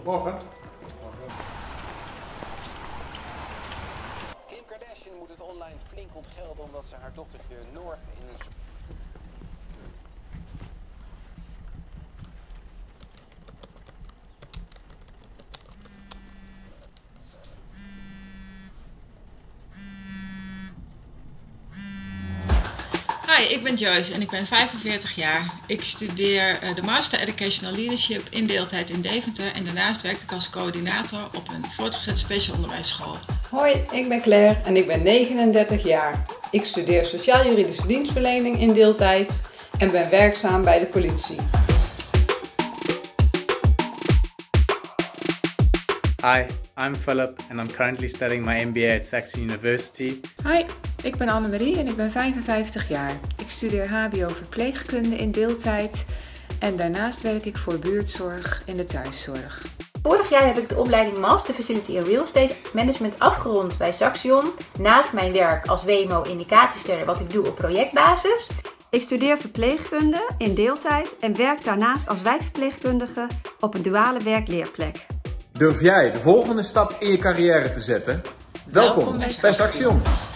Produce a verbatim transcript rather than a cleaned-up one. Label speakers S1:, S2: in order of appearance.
S1: Goedemorgen.
S2: Kim Kardashian moet het online flink ontgelden omdat ze haar dochtertje North in een...
S3: Hi, ik ben Joyce en ik ben vijfenveertig jaar. Ik studeer de Master Educational Leadership in deeltijd in Deventer en daarnaast werk ik als coördinator op een voortgezet speciaalonderwijsschool.
S4: Hoi, ik ben Claire en ik ben negenendertig jaar. Ik studeer sociaal-juridische dienstverlening in deeltijd en ben werkzaam bij de politie.
S5: Hi, I'm Philip and I'm currently studying my M B A at Saxon University.
S6: Hi, ik ben Annemarie en ik ben vijfenvijftig jaar. Ik studeer H B O verpleegkunde in deeltijd en daarnaast werk ik voor buurtzorg in de thuiszorg.
S7: Vorig jaar heb ik de opleiding Master Facility in Real Estate Management afgerond bij Saxion. Naast mijn werk als W M O-indicatiesterren wat ik doe op projectbasis.
S8: Ik studeer verpleegkunde in deeltijd en werk daarnaast als wijkverpleegkundige op een duale werkleerplek.
S9: Durf jij de volgende stap in je carrière te zetten? Welkom, Welkom bij Saxion.